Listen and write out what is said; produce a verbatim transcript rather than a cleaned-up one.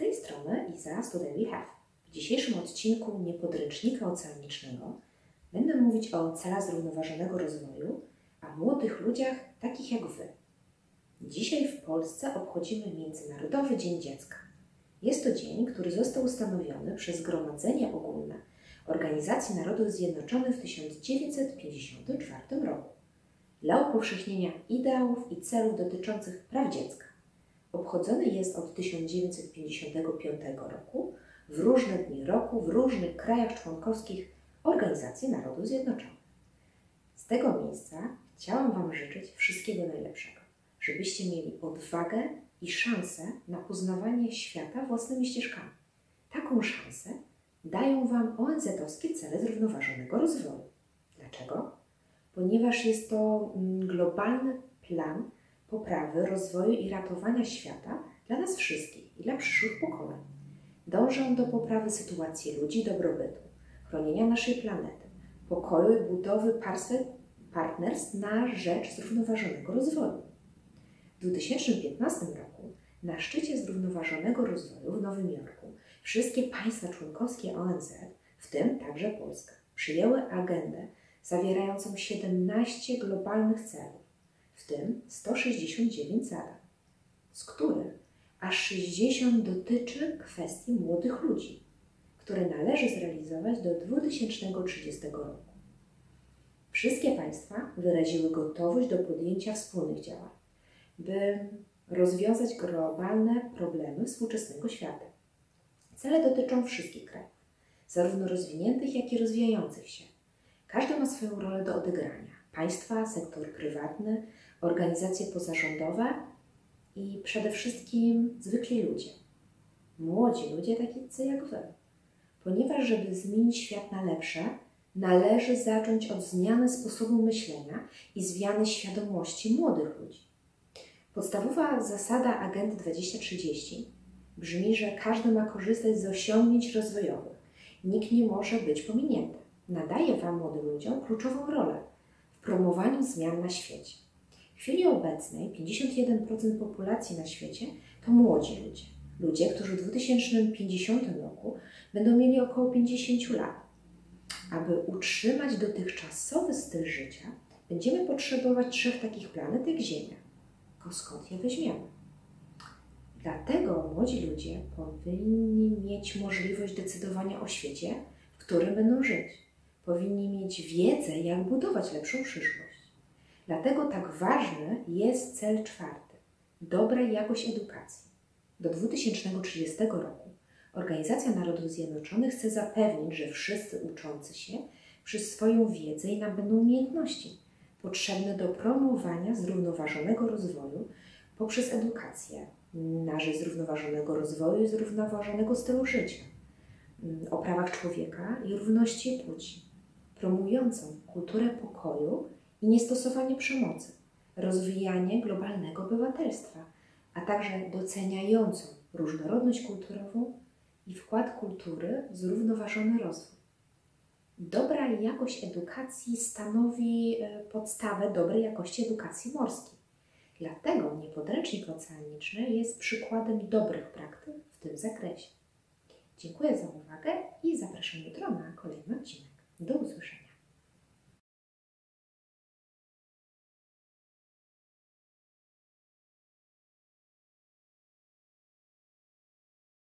tej strony Iza z Today We Have. W dzisiejszym odcinku Niepodręcznika Oceanicznego będę mówić o celach zrównoważonego rozwoju, a młodych ludziach takich jak Wy. Dzisiaj w Polsce obchodzimy Międzynarodowy Dzień Dziecka. Jest to dzień, który został ustanowiony przez Zgromadzenie Ogólne Organizacji Narodów Zjednoczonych w tysiąc dziewięćset pięćdziesiątym czwartym roku dla upowszechnienia ideałów i celów dotyczących praw dziecka. Obchodzony jest od tysiąc dziewięćset pięćdziesiątego piątego roku w różne dni roku w różnych krajach członkowskich Organizacji Narodów Zjednoczonych. Z tego miejsca chciałam Wam życzyć wszystkiego najlepszego, żebyście mieli odwagę i szansę na poznawanie świata własnymi ścieżkami. Taką szansę dają Wam O N Z-owskie cele zrównoważonego rozwoju. Dlaczego? Ponieważ jest to globalny plan poprawy, rozwoju i ratowania świata dla nas wszystkich i dla przyszłych pokoleń. Dążą do poprawy sytuacji ludzi, dobrobytu, chronienia naszej planety, pokoju i budowy partnerstw na rzecz zrównoważonego rozwoju. W dwa tysiące piętnastym roku na szczycie zrównoważonego rozwoju w Nowym Jorku wszystkie państwa członkowskie O N Z, w tym także Polska, przyjęły agendę zawierającą siedemnaście globalnych celów, w tym sto sześćdziesiąt dziewięć zadań, z których aż sześćdziesiąt dotyczy kwestii młodych ludzi, które należy zrealizować do dwa tysiące trzydziestego roku. Wszystkie państwa wyraziły gotowość do podjęcia wspólnych działań, by rozwiązać globalne problemy współczesnego świata. Cele dotyczą wszystkich krajów, zarówno rozwiniętych, jak i rozwijających się. Każdy ma swoją rolę do odegrania. Państwa, sektor prywatny, organizacje pozarządowe i przede wszystkim zwykli ludzie. Młodzi ludzie tacy jak Wy. Ponieważ, żeby zmienić świat na lepsze, należy zacząć od zmiany sposobu myślenia i zmiany świadomości młodych ludzi. Podstawowa zasada Agendy dwa tysiące trzydzieści brzmi, że każdy ma korzystać z osiągnięć rozwojowych. Nikt nie może być pominięty. Nadaje Wam, młodym ludziom, kluczową rolę w promowaniu zmian na świecie. W chwili obecnej pięćdziesiąt jeden procent populacji na świecie to młodzi ludzie. Ludzie, którzy w dwa tysiące pięćdziesiątym roku będą mieli około pięćdziesiąt lat. Aby utrzymać dotychczasowy styl życia, będziemy potrzebować trzech takich planet jak Ziemia. Tylko skąd je weźmiemy? Dlatego młodzi ludzie powinni mieć możliwość decydowania o świecie, w którym będą żyć. Powinni mieć wiedzę, jak budować lepszą przyszłość. Dlatego tak ważny jest cel czwarty – dobra jakość edukacji. Do dwa tysiące trzydziestego roku Organizacja Narodów Zjednoczonych chce zapewnić, że wszyscy uczący się przyswoją wiedzę i nabędą umiejętności potrzebne do promowania zrównoważonego rozwoju poprzez edukację na rzecz zrównoważonego rozwoju i zrównoważonego stylu życia, o prawach człowieka i równości płci, promującą kulturę pokoju i niestosowanie przemocy, rozwijanie globalnego obywatelstwa, a także doceniającą różnorodność kulturową i wkład kultury w zrównoważony rozwój. Dobra jakość edukacji stanowi podstawę dobrej jakości edukacji morskiej. Dlatego Niepodręcznik Oceaniczny jest przykładem dobrych praktyk w tym zakresie. Dziękuję za uwagę i zapraszam jutro na kolejny odcinek.